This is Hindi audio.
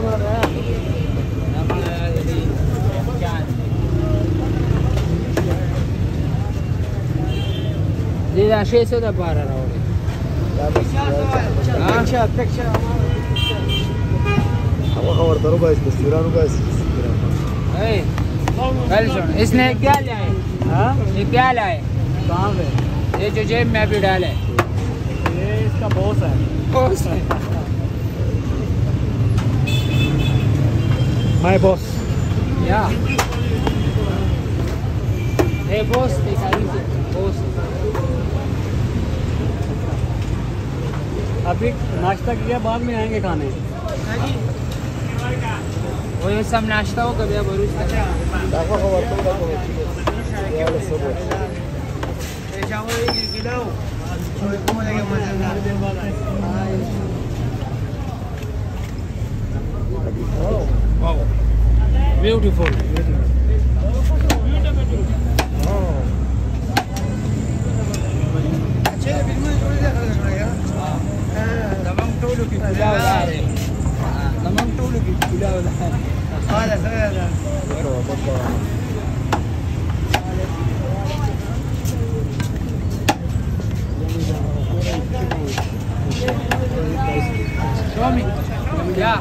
دي ده شيء سودا بارا راولي خبر دارو guys تصویرانو guys اي कल इसने क्या लिया है? हाँ ये क्या लाया है? कहाँ पे? ये जो जेब में अभी डाला है ये इसका बॉस है। बॉस है my boss या हे बॉस दिखाई से बॉस अभी नाश्ता किया बाद में आएंगे खाने वो ये सब नाश्ता हो कभी भरूच तक ब्यूटीफुल Show me. Yeah.